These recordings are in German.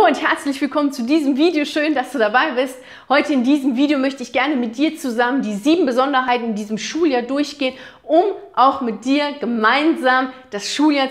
und herzlich willkommen zu diesem Video. Schön, dass du dabei bist. Heute in diesem Video möchte ich gerne mit dir zusammen die 7 Besonderheiten in diesem Schuljahr durchgehen, um auch mit dir gemeinsam das Schuljahr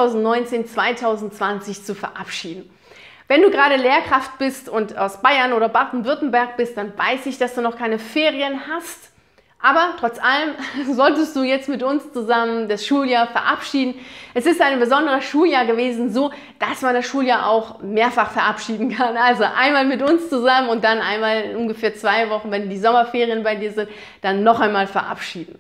2019-2020 zu verabschieden. Wenn du gerade Lehrkraft bist und aus Bayern oder Baden-Württemberg bist, dann weiß ich, dass du noch keine Ferien hast. Aber trotz allem solltest du jetzt mit uns zusammen das Schuljahr verabschieden. Es ist ein besonderes Schuljahr gewesen, so dass man das Schuljahr auch mehrfach verabschieden kann. Also einmal mit uns zusammen und dann einmal in ungefähr 2 Wochen, wenn die Sommerferien bei dir sind, dann noch einmal verabschieden.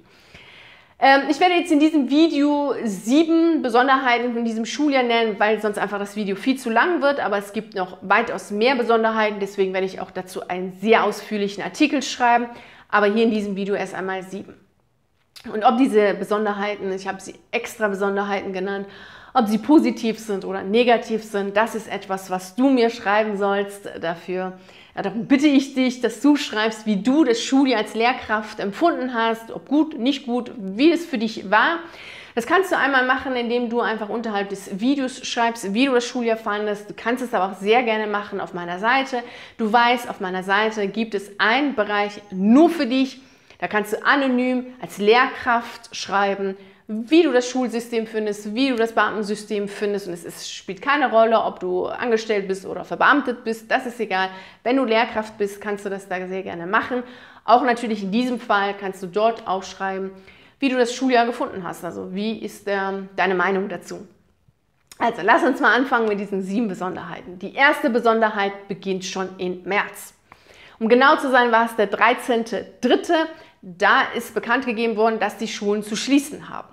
Ich werde jetzt in diesem Video 7 Besonderheiten von diesem Schuljahr nennen, weil sonst einfach das Video viel zu lang wird. Aber es gibt noch weitaus mehr Besonderheiten, deswegen werde ich auch dazu einen sehr ausführlichen Artikel schreiben. Aber hier in diesem Video erst einmal 7. Und ob diese Besonderheiten, ich habe sie extra Besonderheiten genannt, ob sie positiv sind oder negativ sind, das ist etwas, was du mir schreiben sollst. Darum bitte ich dich, dass du schreibst, wie du das Schuljahr als Lehrkraft empfunden hast, ob gut, nicht gut, wie es für dich war. Das kannst du einmal machen, indem du einfach unterhalb des Videos schreibst, wie du das Schuljahr fandest. Du kannst es aber auch sehr gerne machen auf meiner Seite. Du weißt, auf meiner Seite gibt es einen Bereich nur für dich. Da kannst du anonym als Lehrkraft schreiben, wie du das Schulsystem findest, wie du das Beamtensystem findest. Und es spielt keine Rolle, ob du angestellt bist oder verbeamtet bist. Das ist egal. Wenn du Lehrkraft bist, kannst du das da sehr gerne machen. Auch natürlich in diesem Fall kannst du dort aufschreiben, wie du das Schuljahr gefunden hast. Also wie ist deine Meinung dazu? Also lass uns mal anfangen mit diesen 7 Besonderheiten. Die erste Besonderheit beginnt schon im März. Um genau zu sein, war es der 13.3. Da ist bekannt gegeben worden, dass die Schulen zu schließen haben.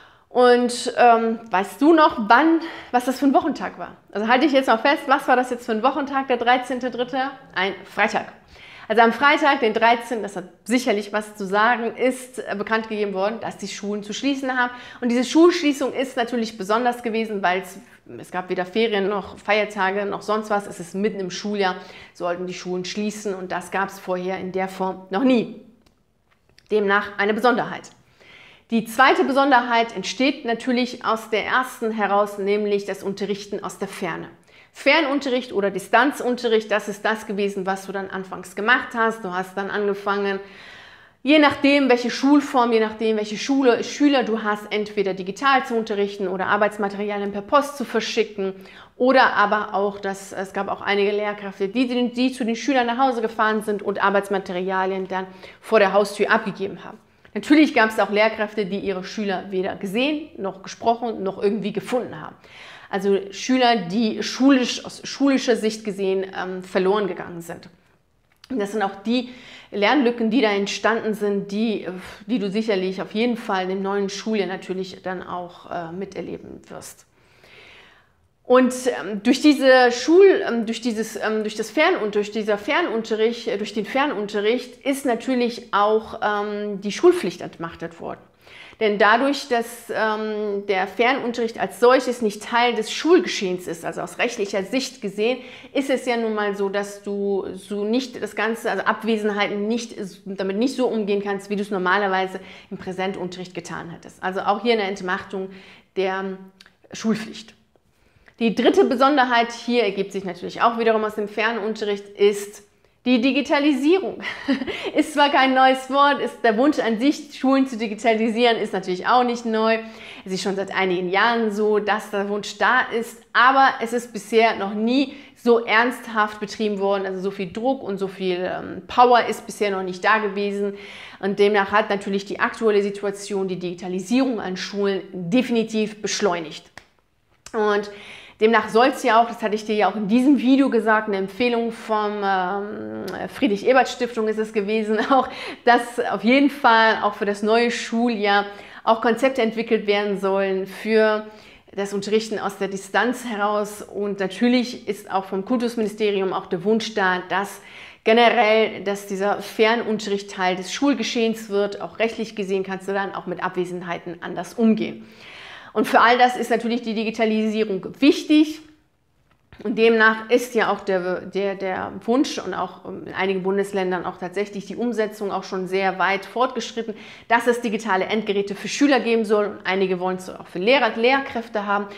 Und weißt du noch, was das für ein Wochentag war? Also halte ich jetzt noch fest, was war das jetzt für ein Wochentag, der 13.3.? Ein Freitag. Also am Freitag, den 13., das hat sicherlich was zu sagen, ist bekannt gegeben worden, dass die Schulen zu schließen haben. Und diese Schulschließung ist natürlich besonders gewesen, weil es gab weder Ferien noch Feiertage noch sonst was. Es ist mitten im Schuljahr, sollten die Schulen schließen und das gab es vorher in der Form noch nie. Demnach eine Besonderheit. Die zweite Besonderheit entsteht natürlich aus der ersten heraus, nämlich das Unterrichten aus der Ferne. Fernunterricht oder Distanzunterricht, das ist das gewesen, was du dann anfangs gemacht hast. Du hast dann angefangen, je nachdem, welche Schulform, je nachdem, welche Schüler du hast, entweder digital zu unterrichten oder Arbeitsmaterialien per Post zu verschicken. Oder aber auch, es gab auch einige Lehrkräfte, die zu den Schülern nach Hause gefahren sind und Arbeitsmaterialien dann vor der Haustür abgegeben haben. Natürlich gab es auch Lehrkräfte, die ihre Schüler weder gesehen, noch gesprochen, noch irgendwie gefunden haben. Also Schüler, die aus schulischer Sicht gesehen verloren gegangen sind. Und das sind auch die Lernlücken, die da entstanden sind, die du sicherlich auf jeden Fall im neuen Schuljahr natürlich dann auch miterleben wirst. Und durch den Fernunterricht ist natürlich auch die Schulpflicht entmachtet worden. Denn dadurch, dass der Fernunterricht als solches nicht Teil des Schulgeschehens ist, also aus rechtlicher Sicht gesehen, ist es ja nun mal so, dass du so nicht das Ganze, also Abwesenheiten damit nicht so umgehen kannst, wie du es normalerweise im Präsentunterricht getan hättest. Also auch hier eine Entmachtung der Schulpflicht. Die dritte Besonderheit hier ergibt sich natürlich auch wiederum aus dem Fernunterricht, ist die Digitalisierung. Ist zwar kein neues Wort, ist der Wunsch an sich, Schulen zu digitalisieren, ist natürlich auch nicht neu. Es ist schon seit einigen Jahren so, dass der Wunsch da ist, aber es ist bisher noch nie so ernsthaft betrieben worden. Also so viel Druck und so viel Power ist bisher noch nicht da gewesen. Und demnach hat natürlich die aktuelle Situation die Digitalisierung an Schulen definitiv beschleunigt. Und demnach soll es ja auch, das hatte ich dir ja auch in diesem Video gesagt, eine Empfehlung vom Friedrich-Ebert-Stiftung ist es gewesen, auch, dass auf jeden Fall auch für das neue Schuljahr auch Konzepte entwickelt werden sollen für das Unterrichten aus der Distanz heraus. Und natürlich ist auch vom Kultusministerium auch der Wunsch da, dass dieser Fernunterricht Teil des Schulgeschehens wird. Auch rechtlich gesehen kannst du dann auch mit Abwesenheiten anders umgehen. Und für all das ist natürlich die Digitalisierung wichtig und demnach ist ja auch der Wunsch und auch in einigen Bundesländern auch tatsächlich die Umsetzung auch schon sehr weit fortgeschritten, dass es digitale Endgeräte für Schüler geben soll und einige wollen es auch für Lehrer und Lehrkräfte haben.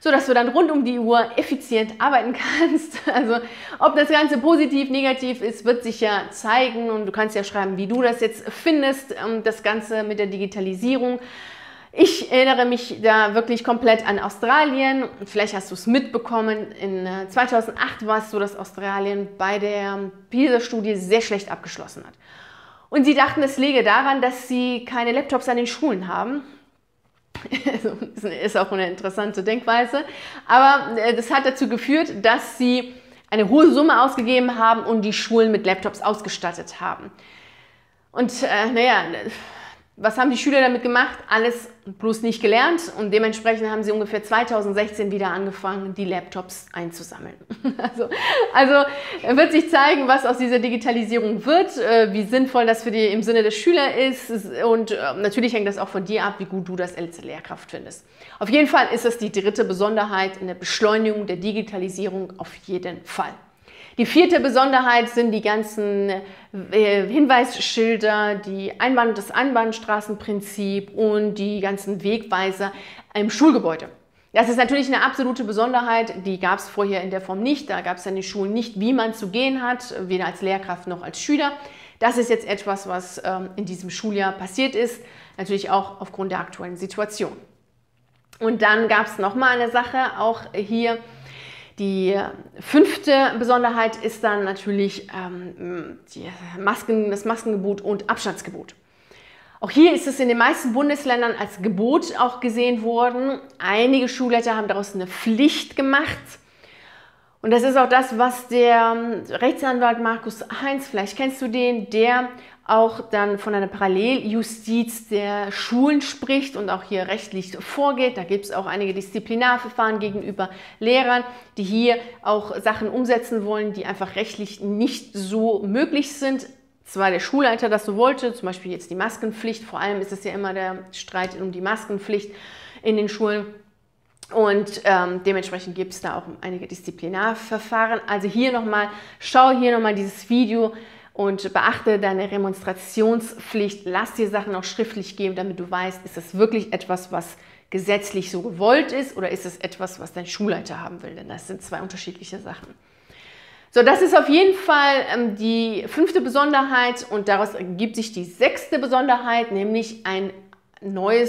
sodass du dann rund um die Uhr effizient arbeiten kannst. Also ob das Ganze positiv, negativ ist, wird sich ja zeigen und du kannst ja schreiben, wie du das jetzt findest, das Ganze mit der Digitalisierung. Ich erinnere mich da wirklich komplett an Australien. Vielleicht hast du es mitbekommen. In 2008 war es so, dass Australien bei der PISA-Studie sehr schlecht abgeschlossen hat. Und sie dachten, es läge daran, dass sie keine Laptops an den Schulen haben. Also, das ist auch eine interessante Denkweise. Aber das hat dazu geführt, dass sie eine hohe Summe ausgegeben haben und die Schulen mit Laptops ausgestattet haben. Und naja, was haben die Schüler damit gemacht? Alles bloß nicht gelernt und dementsprechend haben sie ungefähr 2016 wieder angefangen, die Laptops einzusammeln. Also wird sich zeigen, was aus dieser Digitalisierung wird, wie sinnvoll das für die im Sinne des Schülers ist und natürlich hängt das auch von dir ab, wie gut du das als Lehrkraft findest. Auf jeden Fall ist es die dritte Besonderheit in der Beschleunigung der Digitalisierung auf jeden Fall. Die vierte Besonderheit sind die ganzen Hinweisschilder, das Einbahnstraßenprinzip und die ganzen Wegweiser im Schulgebäude. Das ist natürlich eine absolute Besonderheit, die gab es vorher in der Form nicht. Da gab es an den Schulen nicht, wie man zu gehen hat, weder als Lehrkraft noch als Schüler. Das ist jetzt etwas, was in diesem Schuljahr passiert ist, natürlich auch aufgrund der aktuellen Situation. Und dann gab es nochmal eine Sache, auch hier. Die fünfte Besonderheit ist dann natürlich das Maskengebot und Abstandsgebot. Auch hier ist es in den meisten Bundesländern als Gebot auch gesehen worden. Einige Schulleiter haben daraus eine Pflicht gemacht. Und das ist auch das, was der Rechtsanwalt Markus Heinz, vielleicht kennst du den, der auch dann von einer Paralleljustiz der Schulen spricht und auch hier rechtlich vorgeht. Da gibt es auch einige Disziplinarverfahren gegenüber Lehrern, die hier auch Sachen umsetzen wollen, die einfach rechtlich nicht so möglich sind. Zwar der Schulleiter das so wollte, zum Beispiel jetzt die Maskenpflicht, vor allem ist es ja immer der Streit um die Maskenpflicht in den Schulen. Und dementsprechend gibt es da auch einige Disziplinarverfahren. Also hier nochmal, schau hier nochmal dieses Video und beachte deine Remonstrationspflicht. Lass dir Sachen auch schriftlich geben, damit du weißt, ist das wirklich etwas, was gesetzlich so gewollt ist oder ist es etwas, was dein Schulleiter haben will? Denn das sind zwei unterschiedliche Sachen. So, das ist auf jeden Fall die fünfte Besonderheit und daraus ergibt sich die sechste Besonderheit, nämlich ein neuer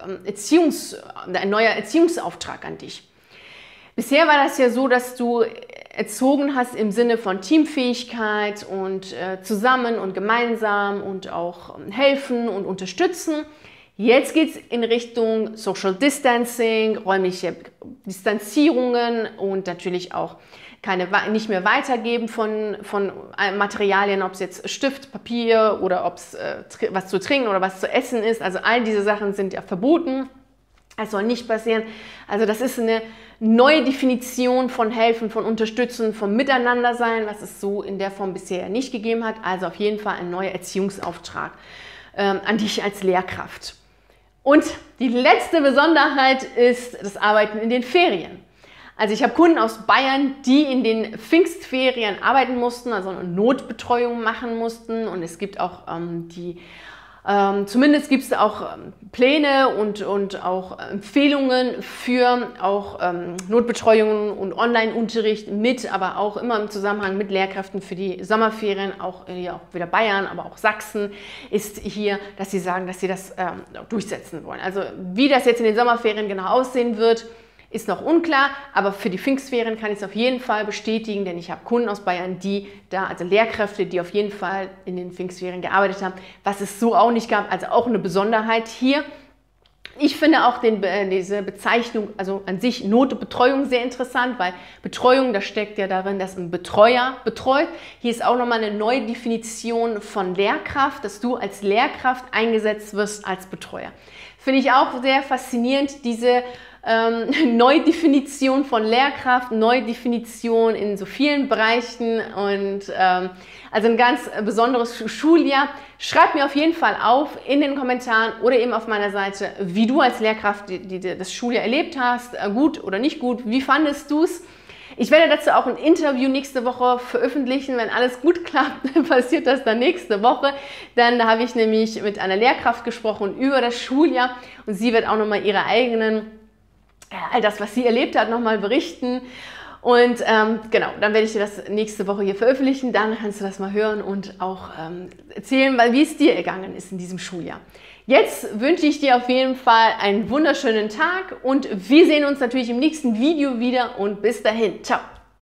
Erziehungsauftrag an dich. Bisher war das ja so, dass du erzogen hast im Sinne von Teamfähigkeit und zusammen und gemeinsam und auch helfen und unterstützen. Jetzt geht es in Richtung Social Distancing, räumliche Distanzierungen und natürlich auch nicht mehr weitergeben von Materialien, ob es jetzt Stift, Papier oder ob es was zu trinken oder was zu essen ist. Also all diese Sachen sind ja verboten. Es soll nicht passieren. Also das ist eine neue Definition von Helfen, von Unterstützen, von Miteinander sein, was es so in der Form bisher nicht gegeben hat. Also auf jeden Fall ein neuer Erziehungsauftrag an dich als Lehrkraft. Und die letzte Besonderheit ist das Arbeiten in den Ferien. Also ich habe Kunden aus Bayern, die in den Pfingstferien arbeiten mussten, also eine Notbetreuung machen mussten. Und es gibt auch zumindest gibt es auch Pläne und auch Empfehlungen für auch Notbetreuungen und Online-Unterricht aber auch immer im Zusammenhang mit Lehrkräften für die Sommerferien, auch wieder Bayern, aber auch Sachsen ist hier, dass sie sagen, dass sie das durchsetzen wollen. Also wie das jetzt in den Sommerferien genau aussehen wird, ist noch unklar, aber für die Pfingstferien kann ich es auf jeden Fall bestätigen, denn ich habe Kunden aus Bayern, also Lehrkräfte, die auf jeden Fall in den Pfingstferien gearbeitet haben, was es so auch nicht gab, also auch eine Besonderheit hier. Ich finde auch diese Bezeichnung, also an sich Notbetreuung sehr interessant, weil Betreuung, da steckt ja darin, dass ein Betreuer betreut. Hier ist auch nochmal eine neue Definition von Lehrkraft, dass du als Lehrkraft eingesetzt wirst als Betreuer. Finde ich auch sehr faszinierend, diese Neudefinition von Lehrkraft, Neudefinition in so vielen Bereichen und also ein ganz besonderes Schuljahr. Schreib mir auf jeden Fall auf in den Kommentaren oder eben auf meiner Seite, wie du als Lehrkraft das Schuljahr erlebt hast, gut oder nicht gut, wie fandest du es? Ich werde dazu auch ein Interview nächste Woche veröffentlichen. Wenn alles gut klappt, passiert das dann nächste Woche. Dann habe ich nämlich mit einer Lehrkraft gesprochen über das Schuljahr und sie wird auch nochmal ihre eigenen all das, was sie erlebt hat, nochmal berichten. Und genau, dann werde ich dir das nächste Woche hier veröffentlichen. Dann kannst du das mal hören und auch erzählen, wie es dir ergangen ist in diesem Schuljahr. Jetzt wünsche ich dir auf jeden Fall einen wunderschönen Tag und wir sehen uns natürlich im nächsten Video wieder und bis dahin. Ciao!